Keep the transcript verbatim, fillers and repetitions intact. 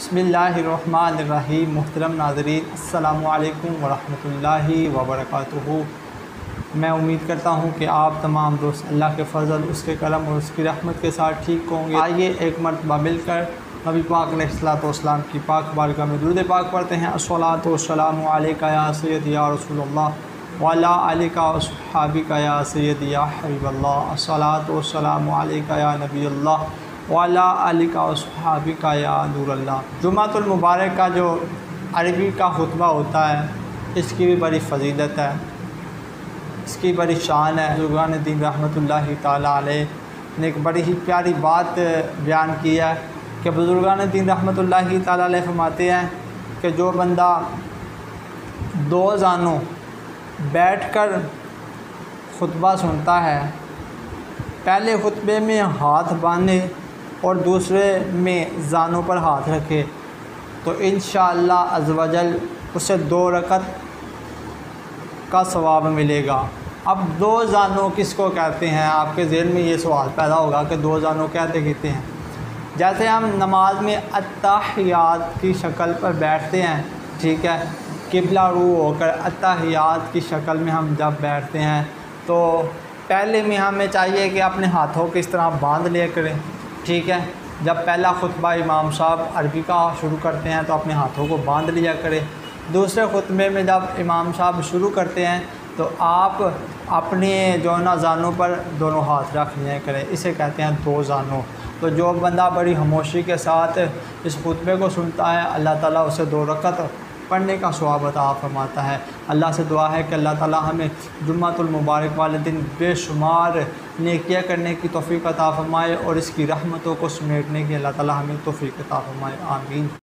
बिस्मिल्लाहिर्रहमानिर्रहीम। मुहतरम नाज़रीन, अस्सलामु अलैकुम वरहमतुल्लाहि वबरकातुहू। मैं उम्मीद करता हूँ कि आप तमाम दोस्त अल्लाह के फ़ज़ल, उसके करम और उसकी रहमत के साथ ठीक होंगे। आइए एक मरतबा मिलकर नबी पाक अलैहिस्सलातु वस्सलाम की पाक बारगाह में दुरूद पाक पढ़ते हैं। अस्सलातु वस्सलामु अलैका या सय्यदी या रसूलल्लाह व अला आलिका व अस्हाबिका या सय्यदी या हबीबल्लाह। अस्सलातु वस्सलामु अलैका या नबीयल्लाह व अला आलिका व अस्हाबिका या नूरल्लाह। जुम्मतुल मुबारक का जो अरबी का खुतबा होता है, इसकी भी बड़ी फ़जीलत है, इसकी बड़ी शान है। बुज़ुर्गान दीन रहमतुल्लाहि ताला अलैह ने एक बड़ी ही प्यारी बात बयान की है कि बुज़ुर्गान दीन रहमतुल्लाहि ताला अलैह फरमाते हैं कि जो बंदा दो ज़ानों बैठकर खुतबा सुनता है, पहले खुतबे में हाथ बांधे और दूसरे में ज़ानों पर हाथ रखे, तो इंशाअल्लाह अज़्ज़ व जल उसे दो रकत का सवाब मिलेगा। अब दो ज़ानों किसको कहते हैं? आपके ज़हन में ये सवाल पैदा होगा कि दो ज़ानों कहते कहते हैं जैसे हम नमाज में अत्तहियात की शक्ल पर बैठते हैं, ठीक है, किबला रू होकर अत्तहियात की शक्ल में हम जब बैठते हैं तो पहले में हमें चाहिए कि अपने हाथों को इस तरह बांध लिया करें, ठीक है। जब पहला खुतबा इमाम साहब अरबी का शुरू करते हैं तो अपने हाथों को बांध लिया करें। दूसरे खुतबे में जब इमाम साहब शुरू करते हैं तो आप अपने जो ना ज़ानों पर दोनों हाथ रख लिया करें, इसे कहते हैं दो ज़ानों। तो जो बंदा बड़ी खामोशी के साथ इस खुतबे को सुनता है, अल्लाह ताला उसे दो रकत पढ़ने का सवाब अता फरमाता है। अल्लाह से दुआ है कि अल्लाह ताला हमें जुम्मतुल मुबारक वाले दिन बेशुमार नेकियां करने की तौफ़ीक़ अता फरमाए और इसकी रहमतों को समेटने की अल्लाह ताला हमें तौफ़ीक़ अता फरमाए। आमीन।